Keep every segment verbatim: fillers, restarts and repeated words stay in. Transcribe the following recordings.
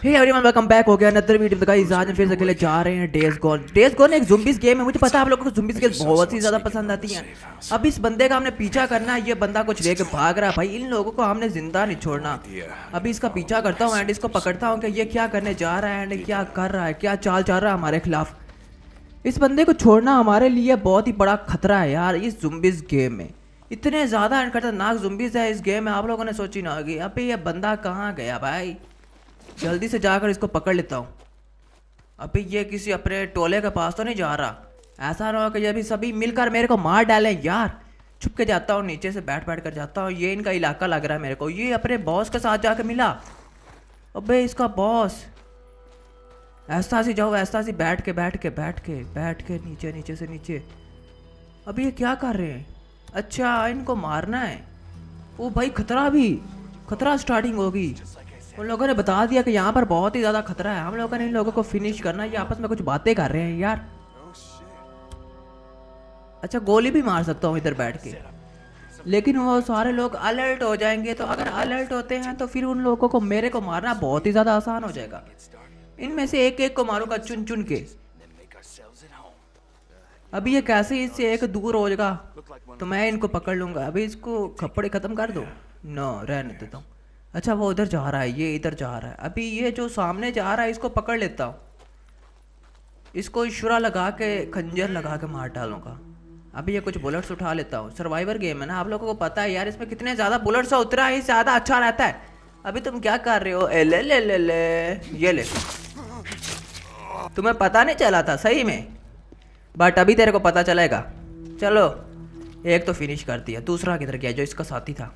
Hey everyone welcome back हो गया another video में गाइस। आज हम फिर से खेले जा रहे हैं डेज गॉन। डेज गॉन एक ज़ुम्बीज़ गेम है। मुझे पता है आप लोगों को ज़ुम्बीज़ गेम बहुत ही ज़्यादा पसंद आती हैं। अब इस बंदे का हमने पीछा करना है। ये बंदा कुछ लेके भाग रहा है भाई। इन लोगों को हमने जिंदा नहीं छोड़ना। अभी इसका पीछा करता हूँ एंड इसको पकड़ता हूँ कि ये क्या करने जा रहा है एंड क्या कर रहा है, क्या चाल चल रहा है हमारे खिलाफ। इस बंदे को छोड़ना हमारे लिए बहुत ही बड़ा खतरा है यार। इस ज़ुम्बीज़ गेम में इतने ज़्यादा खतरनाक ज़ुम्बीज़ है इस गेम में, आप लोगों ने सोची ना होगी। अभी ये बंदा कहाँ गया भाई? जल्दी से जाकर इसको पकड़ लेता हूँ। अभी ये किसी अपने टोले के पास तो नहीं जा रहा? ऐसा ना हो कि ये भी सभी मिलकर मेरे को मार डालें यार। छुप के जाता हूँ, नीचे से बैठ बैठ कर जाता हूँ। ये इनका इलाका लग रहा है मेरे को। ये अपने बॉस के साथ जाकर मिला। अबे इसका बॉस ऐसा सी जाओ, ऐसा सी बैठ के बैठ के बैठ के बैठ के नीचे नीचे से नीचे। अभी ये क्या कर रहे हैं? अच्छा इनको मारना है। ओ भाई खतरा, भी खतरा स्टार्टिंग होगी। उन लोगों ने बता दिया कि यहाँ पर बहुत ही ज़्यादा खतरा है। हम लोगों ने इन लोगों को फिनिश करना है। ये आपस में कुछ बातें कर रहे हैं यार। अच्छा गोली भी मार सकता हूँ इधर बैठ के, लेकिन वो सारे लोग अलर्ट हो जाएंगे। तो अगर अलर्ट होते हैं तो फिर उन लोगों को मेरे को मारना बहुत ही ज़्यादा आसान हो जाएगा। इनमें से एक एक को मारूंगा चुन चुन के। अभी ये कैसे इससे एक दूर हो जाएगा तो मैं इनको पकड़ लूँगा। अभी इसको कपड़े ख़त्म कर दो। नो रहने देता हूँ। अच्छा वो उधर जा रहा है, ये इधर जा रहा है। अभी ये जो सामने जा रहा है इसको पकड़ लेता हूँ। इसको इशरा लगा के खंजर लगा के मार डालूंगा। अभी ये कुछ बुलेट्स उठा लेता हूँ। सर्वाइवर गेम है ना, आप लोगों को पता है यार इसमें कितने ज़्यादा बुलेट्स उतरा है ज़्यादा अच्छा रहता है। अभी तुम क्या कर रहे हो? ए ले ले ले ले ये ले। तुम्हें पता नहीं चला था सही में, बट अभी तेरे को पता चलेगा। चलो एक तो फिनिश कर दिया। दूसरा किधर गया जो इसका साथी था?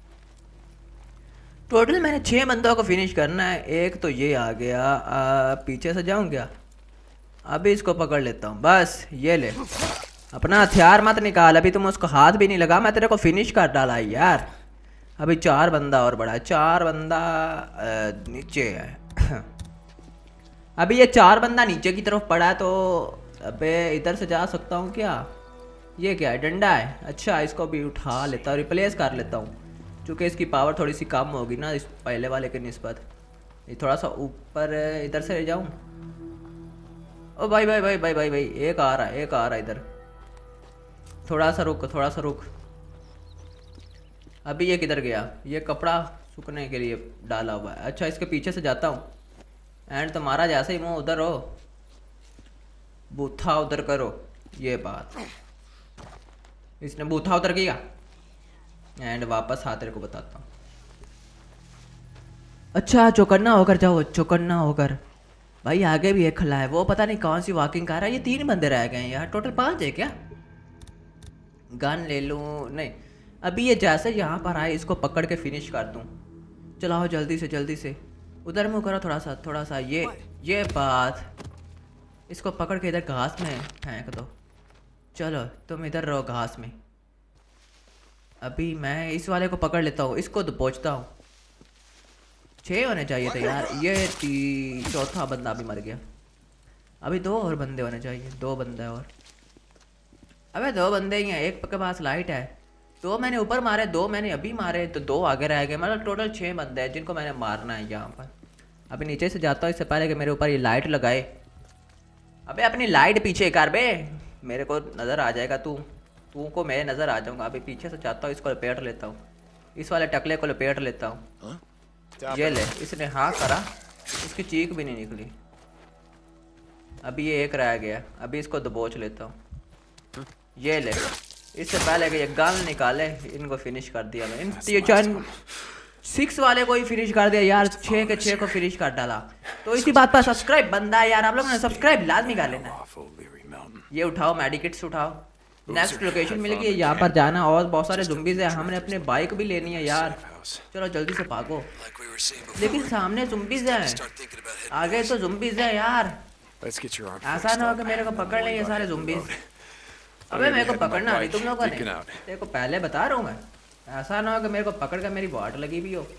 टोटल मैंने छः बंदों को फिनिश करना है। एक तो ये आ गया। आ, पीछे से जाऊँ क्या? अभी इसको पकड़ लेता हूँ। बस ये ले, अपना हथियार मत निकाल। अभी तुम उसको हाथ भी नहीं लगा, मैं तेरे को फिनिश कर डाला है यार। अभी चार बंदा और बड़ा, चार बंदा आ, नीचे है। अभी ये चार बंदा नीचे की तरफ पड़ा है। तो अबे इधर से जा सकता हूँ क्या? ये क्या है? डंडा है। अच्छा इसको भी उठा लेता हूँ, रिप्लेस कर लेता हूँ, क्योंकि इसकी पावर थोड़ी सी कम होगी ना इस पहले वाले के निस्बत। ये थोड़ा सा ऊपर इधर से ले जाऊँ। ओ भाई भाई भाई भाई भाई भाई एक आ रहा है, एक आ रहा है इधर। थोड़ा सा रुक, थोड़ा सा रुक। अभी ये किधर गया? ये कपड़ा सूखने के लिए डाला हुआ है। अच्छा इसके पीछे से जाता हूँ एंड तुम्हारा जैसे ही मुँह उधर हो, बूथा उधर करो। ये बात इसने बूथा उधर किया एंड वापस हाथ तेरे को बताता हूँ। अच्छा चौकन्ना होकर जाओ, चौकन्ना होकर। भाई आगे भी एक खला है, वो पता नहीं कौन सी वॉकिंग कर रहा है। ये तीन बंदे रह गए हैं यार, टोटल पांच है क्या? गन ले लूँ? नहीं। अभी ये जैसे यहाँ पर आए इसको पकड़ के फिनिश कर दूँ। चलाओ जल्दी से जल्दी से। उधर मुँह करो थोड़ा सा थोड़ा सा। ये ये बात, इसको पकड़ के इधर घास में फेंक दो। चलो तुम इधर रहो घास में। अभी मैं इस वाले को पकड़ लेता हूँ, इसको दबोचता हूँ। छः होने चाहिए थे यार। ये ती चौथा बंदा अभी मर गया। अभी दो और बंदे होने चाहिए, दो बंदे और। अबे दो बंदे ही हैं, एक के पास लाइट है। दो मैंने ऊपर मारे, दो मैंने अभी मारे, तो दो आगे रह गए। मतलब टोटल छः बंदे हैं जिनको मैंने मारना है यहाँ पर। अभी नीचे से जाता हूँ इससे पहले कि मेरे ऊपर ये लाइट लगाए। अबे अपनी लाइट पीछे कर बे, मेरे को नज़र आ जाएगा तू तू को मैं नज़र आ जाऊँगा। अभी पीछे से जाता हूँ, इसको लपेट लेता हूँ। इस वाले टकले को लपेट लेता हूँ। ये ले, इसने हाँ करा, इसकी चीख भी नहीं निकली। अभी ये एक रह गया। अभी इसको दबोच लेता हूँ। ये ले, इससे पहले कि ये गन निकाले इनको फिनिश कर दिया मैं। इन ये चार सिक्स वाले को ही फिनिश कर दिया यार, छः के छः को फिनिश कर डाला। तो इसी बात पर सब्सक्राइब बनता है यार, आप लोगों ने सब्सक्राइब लाजमी कर लेना। ये उठाओ, मेडिकेट्स उठाओ। नेक्स्ट लोकेशन मिल गई, यहाँ पर जाना। और बहुत सारे ज़ुम्बीज़ हैं, हमने अपने बाइक भी लेनी है यार। चलो जल्दी से भागो। लेकिन सामने ज़ुम्बीज़ हैं, आगे तो ज़ुम्बीज़ हैं यार। ऐसा ना हो कि मेरे को पकड़ लें ये सारे ज़ुम्बीज़। अबे मेरे को पकड़ना नहीं तुम लोगों ने, तेरे को पहले बता रहा हूँ मैं। ऐसा ना हो कि मेरे को पकड़ कर मेरी वाट लगी भी हो।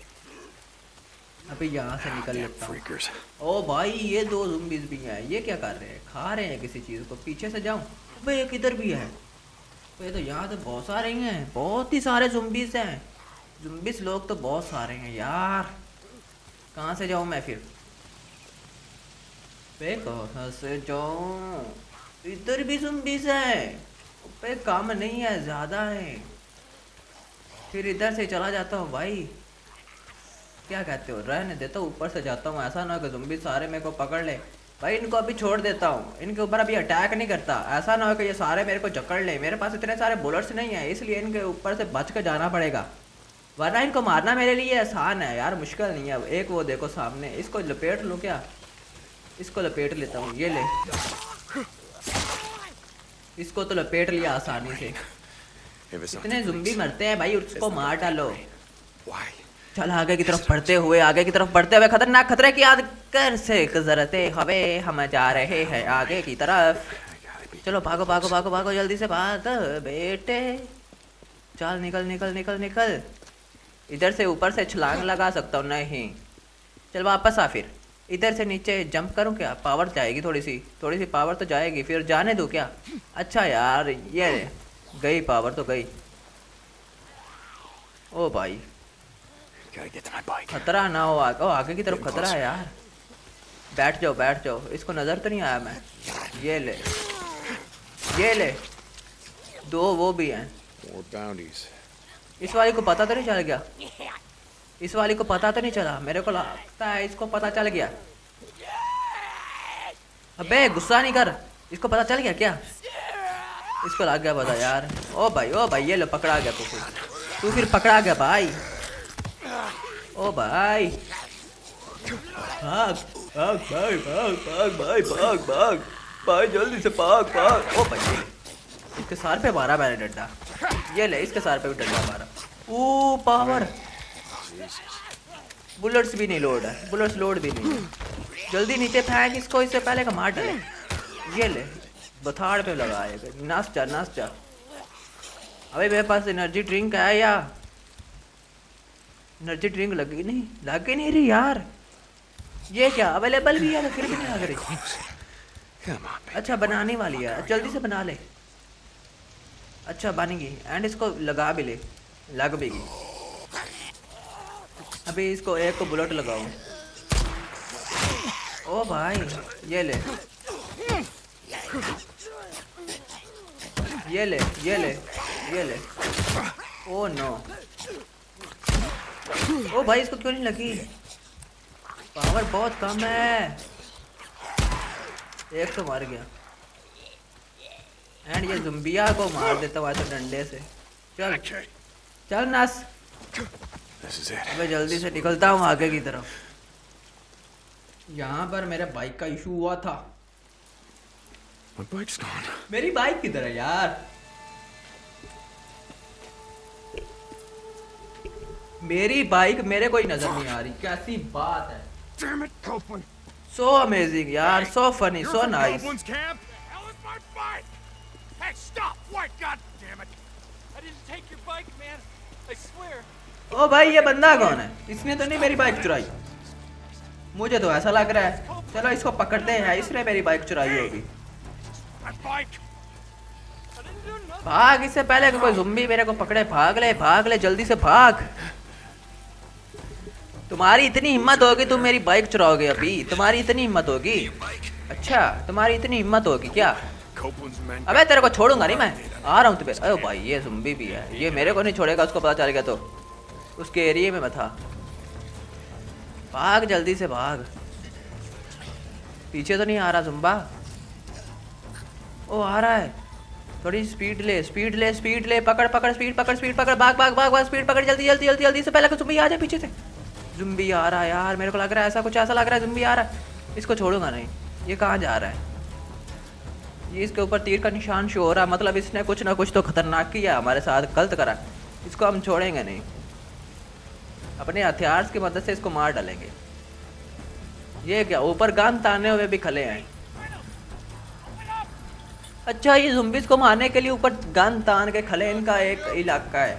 अभी यहाँ से निकल लेता हूँ। ओ भाई ये दो ज़ुम्बीज़ भी हैं, ये क्या कर रहे हैं? खा रहे हैं किसी चीज़ को। पीछे से जाऊँ? अबे एक इधर भी है। ये तो यहाँ तो बहुत सारे हैं, बहुत ही सारे ज़ुम्बीज़ हैं। ज़ुम्बीज़ लोग तो बहुत सारे हैं यार। कहाँ से जाऊँ मैं फिर? बे कहाँ से जाऊं? इधर भी ज़ुम्बीज़ है। बे काम नहीं है, ज़्यादा है। फिर इधर से चला जाता हूँ भाई। क्या कहते हो, रहने देता हूँ, ऊपर से जाता हूँ। ऐसा ना कि ज़ुम्बी सारे मेरे को पकड़ ले। भाई इनको अभी छोड़ देता हूँ, इनके ऊपर अभी अटैक नहीं करता। ऐसा ना हो कि ये सारे मेरे को जकड़ ले। मेरे पास इतने सारे बुलेट्स नहीं है, इसलिए इनके ऊपर से बच के जाना पड़ेगा, वरना इनको मारना मेरे लिए आसान है यार, मुश्किल नहीं है। एक वो देखो सामने, इसको लपेट लूँ क्या? इसको लपेट लेता हूँ, ये ले। इसको तो लपेट लिया आसानी से। इतने ज़ुम्बी मरते हैं भाई, उसको मार डालो। चल आगे की तरफ बढ़ते हुए, आगे की तरफ बढ़ते हुए, खतरनाक खतरे की याद कर से गुजरते हवे हम जा रहे हैं आगे की तरफ। चलो भागो भागो भागो भागो, जल्दी से भाग बेटे। चल निकल निकल निकल निकल। इधर से ऊपर से छलांग लगा सकता हूँ? नहीं। चल वापस आ, फिर इधर से नीचे जंप करूँ क्या? पावर जाएगी, थोड़ी सी थोड़ी सी पावर तो जाएगी, फिर जाने दूँ क्या? अच्छा यार ये गई, पावर तो गई। ओ भाई खतरा ना हो आगे, ओ आगे की तरफ खतरा है यार। बैठ जाओ बैठ जाओ, इसको नज़र तो नहीं आया मैं। ये ले ये ले, दो वो भी हैं। इस वाली को पता तो नहीं चल गया? इस वाली को पता तो नहीं चला? मेरे को लगता है इसको पता चल गया। अबे गुस्सा नहीं कर, इसको पता चल गया क्या? इसको लग गया पता यार। ओ भाई ओ भाई, ये लो पकड़ा गया। तू फिर तू फिर पकड़ा गया भाई। ओ भाई भाग भाग भाग भाग भाग भाई भाग भाग भाई, जल्दी से भाग भाग। ओ भाई इसके सर पे मारा मैंने डंडा। ये ले, इसके सर पे भी डंडा मारा। ओ पावर। बुलेट्स भी नहीं लोड है, बुलेट्स लोड भी नहीं। जल्दी नीचे फेंक इसको, इससे पहले का मार डाले। ये ले, बथाड़ पे लगाए। नाच जा नाच जा। अबे मेरे पास एनर्जी ड्रिंक है या? एनर्जी ड्रिंक लगी नहीं, लग ही नहीं रही यार। ये क्या अवेलेबल भी है फिर भी नहीं लग रही। अच्छा बनाने वाली है, जल्दी से बना ले। अच्छा बन गई, एंड इसको लगा भी ले, लग भी गई। अभी इसको एक को बुलेट लगाओ। ओ भाई ये ले ये ले ये ले ये ले। ओ नो, ओ भाई इसको क्यों नहीं लगी? पावर बहुत कम है। एक तो मर गया, एंड ये ज़ुम्बिया को मार देता हुआ तो डंडे से। चल चल नस। मैं जल्दी से निकलता हूँ आगे की तरफ। यहाँ पर मेरे बाइक का इशू हुआ था। मेरी बाइक किधर है यार? मेरी बाइक मेरे को ही नजर नहीं आ रही, कैसी बात है। सो अमेजिंग यार, सो फनी, सो नाइस। ओ भाई ये बंदा कौन है? इसने तो नहीं मेरी बाइक चुराई, मुझे तो ऐसा लग रहा है। चलो इसको पकड़ते हैं, इसने मेरी बाइक चुराई होगी। भाग, इससे पहले कि कोई ज़ुम्बी मेरे को पकड़े। भाग ले भाग ले, जल्दी से भाग। तुम्हारी इतनी हिम्मत होगी तुम मेरी बाइक चुराओगे? अभी तुम्हारी इतनी हिम्मत होगी? अच्छा तुम्हारी इतनी हिम्मत होगी क्या? अबे तेरे को छोड़ूंगा नहीं मैं, आ रहा हूँ तुम्हें। अरे भाई ये ज़ुम्बी भी है, ये मेरे को नहीं छोड़ेगा। उसको पता चल गया तो उसके एरिया में मैं था। भाग जल्दी से भाग। पीछे तो नहीं आ रहा ज़ुम्बा? ओ आ रहा है। थोड़ी स्पीड ले स्पीड ले स्पीड ले, पकड़ पकड़ स्पीड पकड़ स्पीड पकड़, भाग भाग भाग भाग, स्पीड पकड़ जल्दी जल्दी जल्दी जल्दी से पहले ज़ुम्बी आ जाए पीछे से। ज़ुम्बी आ रहा है यार, मेरे को लग रहा है ऐसा कुछ, ऐसा लग रहा है ज़ुम्बी आ रहा है। इसको छोड़ूंगा नहीं। ये कहाँ जा रहा है? ये इसके ऊपर तीर का निशान शो हो रहा है, मतलब इसने कुछ ना कुछ तो खतरनाक किया हमारे साथ, गलत करा। इसको हम छोड़ेंगे नहीं, अपने हथियार की मदद से इसको मार डालेंगे। ये क्या ऊपर गन ताने हुए भी खड़े हैं? अच्छा ये ज़ुम्बीज़ को मारने के लिए ऊपर गन तान के खड़े इनका एक इलाका है।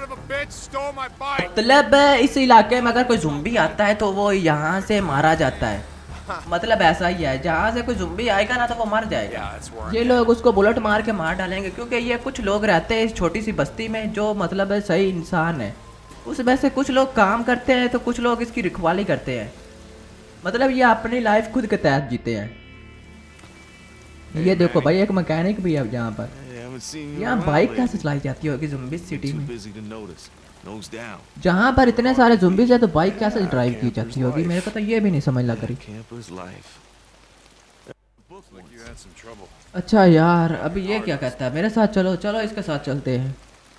मतलब इस इलाके में अगर कोई ज़ुम्बी आता है तो वो यहाँ से मारा जाता है, मतलब ऐसा ही है। जहाँ से कोई ज़ुम्बी आएगा ना तो वो मर जाएगा। ये लोग उसको बुलेट मार के मार डालेंगे, क्योंकि ये कुछ लोग रहते हैं इस छोटी सी बस्ती में जो मतलब सही इंसान है। उसमें से कुछ लोग काम करते हैं तो कुछ लोग इसकी रखवाली करते हैं, मतलब ये अपनी लाइफ खुद के तहत जीते हैं। ये देखो भाई एक मैकेनिक भी है यहाँ पर। यहाँ बाइक कैसे चलाई जाती होगी ज़ुम्बीज़ सिटी में? जहाँ पर इतने सारे ज़ुम्बीज़ है तो बाइक कैसे ड्राइव की जाती होगी? मेरे को तो ये भी नहीं समझ लग रही। अच्छा यार अभी ये क्या कहता है मेरे साथ चलो चलो इसके साथ चलते हैं।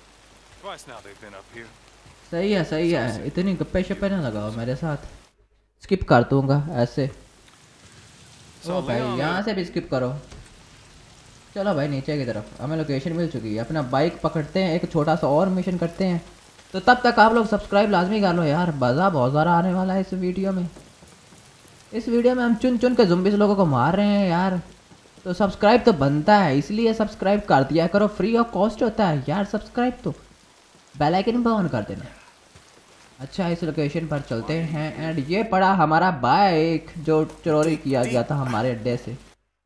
सही है सही है, इतनी गप्पे शप्पे ना लगाओ मेरे साथ। स्किप कर दूंगा ऐसे। ओ भाई यहाँ से भी स्किप करो। चलो भाई नीचे की तरफ हमें लोकेशन मिल चुकी है, अपना बाइक पकड़ते हैं, एक छोटा सा और मिशन करते हैं। तो तब तक आप लोग सब्सक्राइब लाजमी कर लो यार, मज़ा बहुत ज़्यादा आने वाला है इस वीडियो में। इस वीडियो में हम चुन चुन के ज़ुम्बीज़ लोगों को मार रहे हैं यार, तो सब्सक्राइब तो बनता है, इसलिए सब्सक्राइब कर दिया करो, फ्री ऑफ कॉस्ट होता है यार सब्सक्राइब। तो बेल आइकन पर ऑन कर देना। अच्छा इस लोकेशन पर चलते हैं एंड ये पड़ा हमारा बाइक जो चोरी किया गया था हमारे अड्डे से।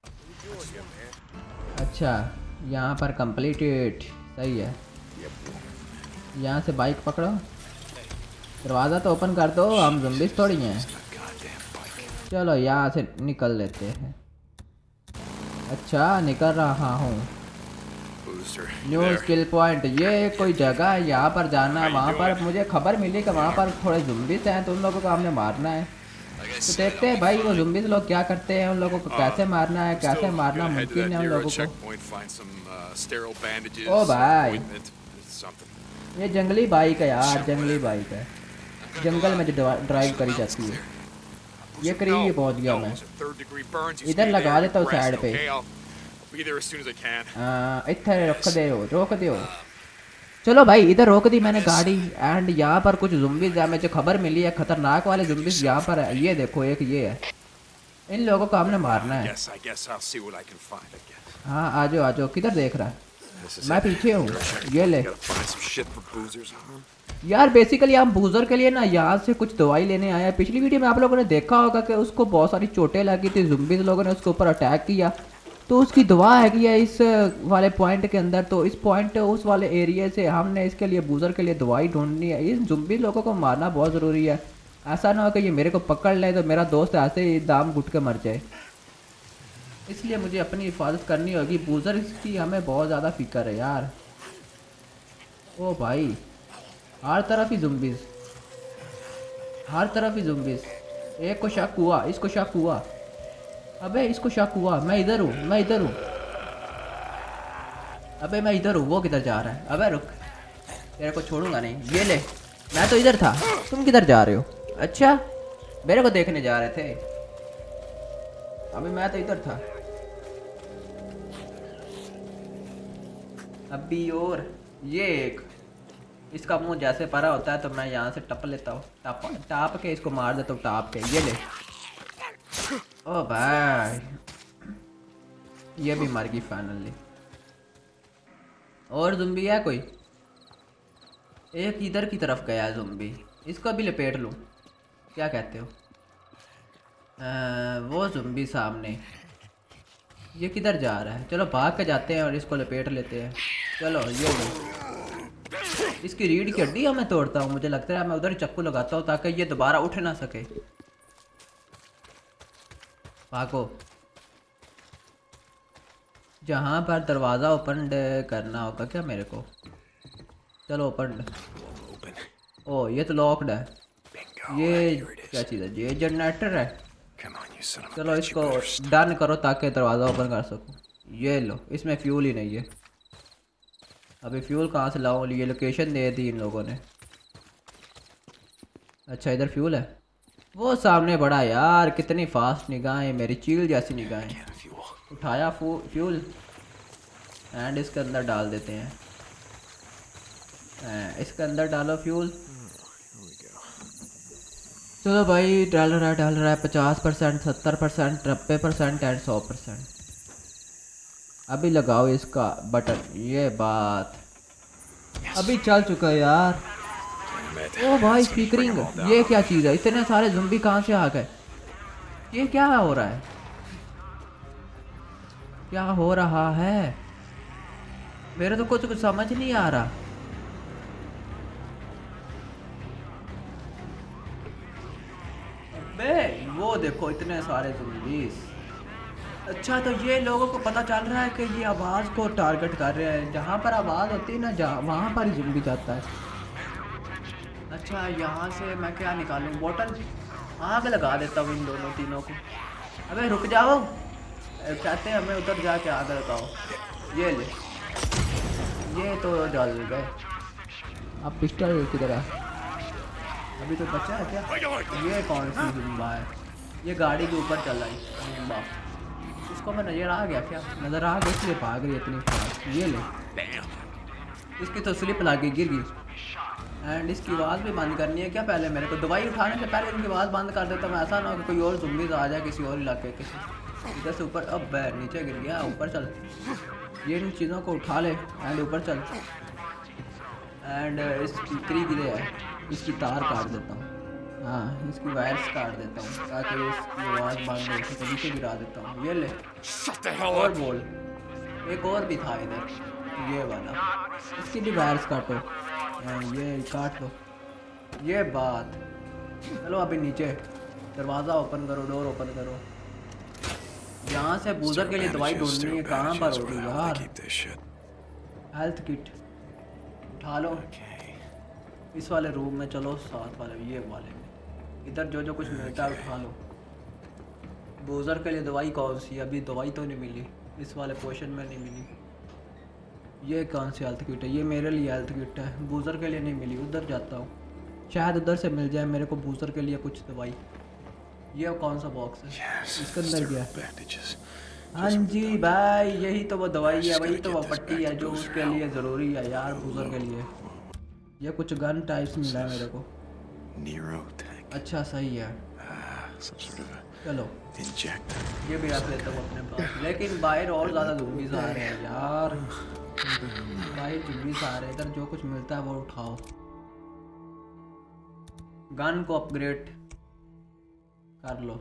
अच्छा यहाँ पर कंप्लीटेड, सही है। यहाँ से बाइक पकड़ो, दरवाज़ा तो ओपन कर दो, हम ज़ुम्बीज़ थोड़ी हैं। चलो यहाँ से निकल लेते हैं। अच्छा निकल रहा हूँ। न्यू स्किल पॉइंट, ये कोई जगह है यहाँ पर जाना, वहाँ पर मुझे खबर मिली कि वहाँ पर थोड़े ज़ुम्बीज़ हैं तो उन लोगों को हमने मारना है। तो देखते हैं भाई वो ज़ुम्बीज़ लोग क्या करते हैं, उन लोगों को कैसे मारना है, कैसे मारना मुमकिन है उन लोगों को। ओ भाई ये जंगली बाइक है यार, जंगली बाइक है, जंगल में जो ड्राइव करी जाती है। ये करीब ही पहुँच गया मैं, इधर लगा देता हूँ साइड पे। इधर रोक दे हो रोक दे हो। चलो भाई इधर रोक दी मैंने गाड़ी एंड यहाँ पर कुछ ज़ुम्बीज़ है, मुझे खबर मिली है खतरनाक वाले ज़ुम्बीज़ यहाँ पर है। ये देखो एक ये है, इन लोगों को हमने मारना है। हाँ आ जाओ आ जाओ, किधर देख रहा है? मैं पीछे हूँ, ये ले यार। बेसिकली हम बूजर के लिए ना यहाँ से कुछ दवाई लेने आए हैं। पिछली वीडियो में आप लोगों ने देखा होगा कि उसको बहुत सारी चोटें लगी थी, ज़ुम्बीज़ लोगों ने उसके ऊपर अटैक किया, तो उसकी दवा है कि इस वाले पॉइंट के अंदर। तो इस पॉइंट उस वाले एरिया से हमने इसके लिए बूजर के लिए दवाई ढूंढनी है। इन ज़ुम्बी लोगों को मारना बहुत ज़रूरी है, ऐसा ना हो कि ये मेरे को पकड़ ले तो मेरा दोस्त ऐसे ही दाम घुट के मर जाए। इसलिए मुझे अपनी हिफाजत करनी होगी। बूजर की हमें बहुत ज़्यादा फिक्र है यार। ओ भाई हर तरफ ही ज़ुम्बीज़, हर तरफ ही ज़ुम्बीज़। एक को शक हुआ, इसको शक हुआ, अबे इसको शक हुआ। मैं इधर हूँ, मैं इधर हूँ, अबे मैं इधर हूँ। वो किधर जा रहा है? अबे रुक, तेरे को छोड़ूंगा नहीं। ये ले, मैं तो इधर था, तुम किधर जा रहे हो? अच्छा मेरे को देखने जा रहे थे, अबे मैं तो इधर था। अभी और ये एक, इसका मुंह जैसे परा होता है तो मैं यहाँ से टप लेता हूँ, टाप टाप के इसको मार देता हूँ टाप के। ये ले, ओ भाई ये भी मर गई फाइनली। और ज़ुम्बी है कोई? एक इधर की तरफ गया ज़ुम्बी, इसको भी लपेट लूँ, क्या कहते हो? आ, वो ज़ुम्बी सामने, ये किधर जा रहा है? चलो भाग के जाते हैं और इसको लपेट लेते हैं। चलो ये लो, इसकी रीढ़ की हड्डी मैं तोड़ता हूँ। मुझे लगता है मैं उधर चक्कू लगाता हूँ ताकि ये दोबारा उठ ना सके। भागो, जहाँ पर दरवाज़ा ओपन करना होगा क्या मेरे को? चलो ओपन। ओ ये तो लॉक्ड है, ये क्या चीज़ है? ये जनरेटर है। चलो इसको डन करो ताकि दरवाज़ा ओपन कर सकूँ। ये लो, इसमें फ्यूल ही नहीं है। अभी फ्यूल कहाँ से लाऊं? ये लोकेशन दे दी इन लोगों ने। अच्छा इधर फ्यूल है, वो सामने बड़ा यार। कितनी फास्ट निगाहें, मेरी चील जैसी निगाहें। उठाया फ्यूल एंड इसके अंदर डाल देते हैं। इसके अंदर डालो फ्यूल। चलो भाई डाल रहा है डाल रहा है पचास परसेंट, सत्तर परसेंट, नब्बे परसेंट एंड सौ परसेंट। अभी लगाओ इसका बटन। ये बात अभी चल चुका है यार। ओ भाई स्पीकरिंग, ये क्या चीज़ है? इतने सारे ज़ुम्बी कहाँ से आ गए? ये क्या हो रहा है? क्या हो रहा है? मेरे तो कुछ कुछ समझ नहीं आ रहा। अबे वो देखो इतने सारे ज़ुम्बीज़। अच्छा तो ये लोगों को पता चल रहा है कि ये आवाज़ को टारगेट कर रहे हैं, जहाँ पर आवाज़ होती है ना जहाँ वहाँ पर ही ज़ुम्बी जाता है। अच्छा यहाँ से मैं क्या निकालूँ, बोतल आग लगा देता हूँ इन दोनों तीनों को। अबे रुक जाओ, कहते हैं हमें उधर जाके आग लगाओ। ये ले, ये तो जल गए। अब पिस्टल किधर है, अभी तो बचा है क्या? ये कौन सी जुम्बा है, ये गाड़ी के ऊपर चल रही जुम्बा, इसको मैं नज़र आ गया क्या? नज़र आ गया इसलिए भाग रही है इतनी फास्ट। ये ले, इसकी तो स्लिप लगी गिर गई। एंड इसकी आवाज़ भी बंद करनी है क्या? पहले मेरे को दवाई उठाने से पहले इनकी आवाज़ बंद कर देता मैं, ऐसा ना हो कि कोई और जुम्बीज़ आ जाए किसी और इलाके के। इधर से ऊपर, अब बैठ नीचे गिर गया, ऊपर चल। ये इन चीज़ों को उठा ले एंड ऊपर चल। एंड इसकी करी गिरे है, इसकी तार काट देता हूँ। हाँ इसकी वायर्स काट देता हूँ ताकि इसकी आवाज़ बंद हो सके, नीचे गिरा देता हूँ। ये ले, और बोल, एक और भी था इधर, ये वाला, इसकी भी वायर्स काटो। ये काट लो, ये बात। चलो अभी नीचे दरवाज़ा ओपन करो, डोर ओपन करो। यहाँ से बूजर के लिए दवाई ढूंढनी है, कहाँ पर होगी यार? हेल्थ किट उठा लो, इस वाले रूम में चलो, साथ वाले ये वाले में, इधर जो जो कुछ मिलता है उठा लो। बूजर के लिए दवाई कौन सी? अभी दवाई तो नहीं मिली, इस वाले पोर्शन में नहीं मिली। ये कौन सी हेल्थ किट है? ये मेरे लिए हेल्थ किट है, बूजर के लिए नहीं मिली। उधर जाता हूँ, शायद उधर से मिल जाए मेरे को बूजर के लिए कुछ दवाई। ये कौन सा बॉक्स है? yes, इसके अंदर क्या है? हाँ जी भाई, यही तो वो दवाई है, वही तो वो पट्टी है जो उसके लिए ज़रूरी है यार, बूजर के लिए। ये कुछ गन टाइप्स मिला है मेरे को। अच्छा सही है, चलो ये भी रख लेता हूँ अपने पास। लेकिन बाहर और ज़्यादा ज़ुम्बीज़ आ रहे हैं यार, बाहर ज़ुम्बीज़ आ रहे हैं। इधर जो कुछ मिलता है वो उठाओ। गन को अपग्रेड कर लो।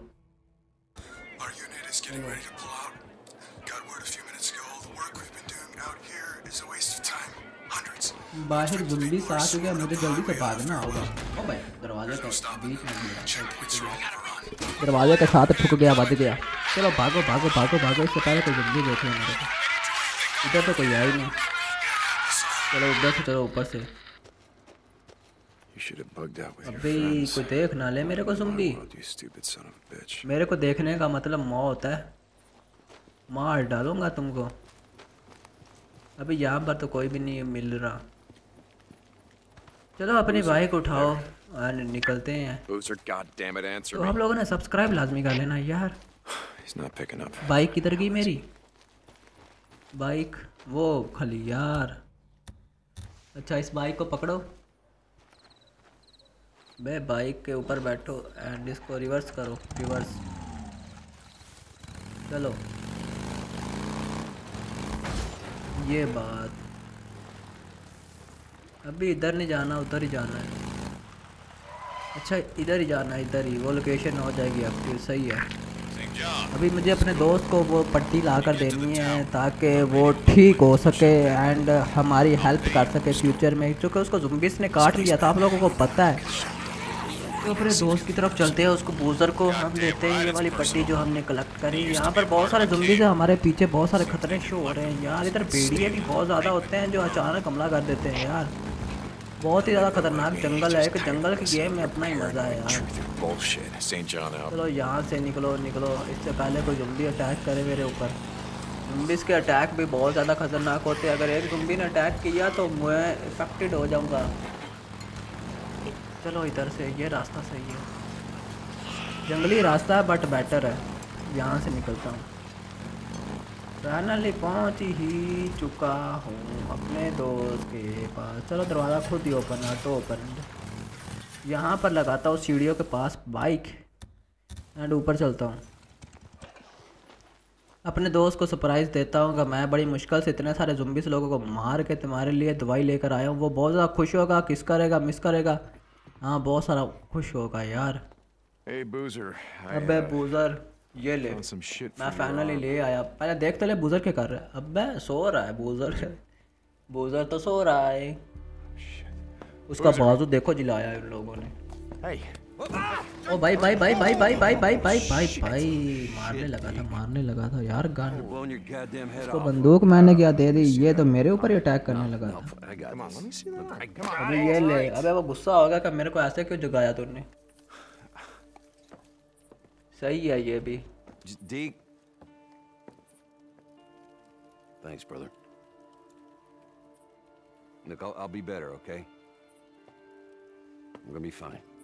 बाहर ज़ुम्बीज़ आ चुके हैं, मुझे जल्दी से भागना होगा। ओ भाई दरवाजे के बीच में दरवाजे के साथ ठुक गया, बच गया। चलो भागो भागो भागो भागो, इससे पहले कोई ज़ुम्बी देखे मेरे को। इधर तो कोई है ही नहीं। चलो उधर से चलो, ऊपर से। अबे कोई देख ना ले मेरे को ज़ुम्बी। मेरे को देखने का मतलब मौत है, मार डालूंगा तुमको। अभी यहाँ पर तो कोई भी नहीं मिल रहा। चलो अपनी बाइक उठाओ और निकलते हैं। तो हम लोगों ने सब्सक्राइब लाजमी कर लेना यार। बाइक किधर गई मेरी? बाइक वो खाली यार। अच्छा इस बाइक को पकड़ो, बे बाइक के ऊपर बैठो एंड इसको रिवर्स करो, रिवर्स। चलो ये बात, अभी इधर नहीं जाना, उधर ही जाना है। अच्छा इधर ही जाना है, इधर ही, वो लोकेशन हो जाएगी एक्टिव। सही है। अभी मुझे अपने दोस्त को वो पट्टी ला कर देनी है ताकि वो ठीक हो सके एंड हमारी हेल्प कर सके फ्यूचर में, क्योंकि उसको ज़ुम्बीज़ ने काट लिया था, आप लोगों को पता है। तो अपने दोस्त की तरफ चलते हैं, उसको बूजर को हम देते हैं ये वाली पट्टी जो हमने कलेक्ट करी। यहाँ पर बहुत सारे ज़ुम्बीज़ हैं, हमारे पीछे बहुत सारे खतरे शो हो रहे हैं यार। इधर भेड़िए भी बहुत ज़्यादा होते हैं जो अचानक हमला कर देते हैं यार। बहुत ही ज़्यादा खतरनाक जंगल है, कि जंगल के गेम में अपना ही मज़ा है यार। चलो यहाँ से निकलो निकलो, इससे पहले कोई ज़ुम्बी अटैक करे मेरे ऊपर। ज़ुम्बीज़ के अटैक भी बहुत ज़्यादा खतरनाक होते हैं, अगर एक ज़ुम्बी ने अटैक किया तो मैं इफेक्टेड हो जाऊँगा। चलो इधर से, ये रास्ता सही है, जंगली रास्ता है बट बेटर है। यहाँ से निकलता हूँ, फाइनली पहुँच ही चुका हूँ अपने दोस्त के पास। चलो दरवाज़ा खुद ही ओपन, ऑटो ओपन। यहाँ पर लगाता हूँ सीढ़ियों के पास बाइक एंड ऊपर चलता हूँ। अपने दोस्त को सरप्राइज़ देता हूँ कि मैं बड़ी मुश्किल से इतने सारे ज़ुम्बीज़ लोगों को मार के तुम्हारे लिए दवाई लेकर आया हूँ। वो बहुत ज़्यादा खुश होगा, किस करेगा, मिस करेगा। हाँ बहुत सारा खुश होगा यार। Hey, Boozer, अबे बूजर ये ले, मैं फाइनली ले आया। पहले देख तो ले बूजर क्या कर रहा है। अबे सो रहा है बूजर, बूजर तो सो रहा है। उसका बाजू देखो जिलाया इन लोगों ने। Hey, ओ भाई भाई भाई भाई भाई भाई भाई भाई भाई भाई मारने लगा था मारने लगा था यार गन। उसको बंदूक मैंने क्या दे दी, ये तो मेरे ऊपर ही अटैक करने लगा था। अभी ये ले, अबे वो गुस्सा होगा कि मेरे को ऐसे क्यों जगाया तूने। सही है ये भी। Deke. Thanks, brother. Look, I'll, I'll be better, okay? I'm gonna be fine.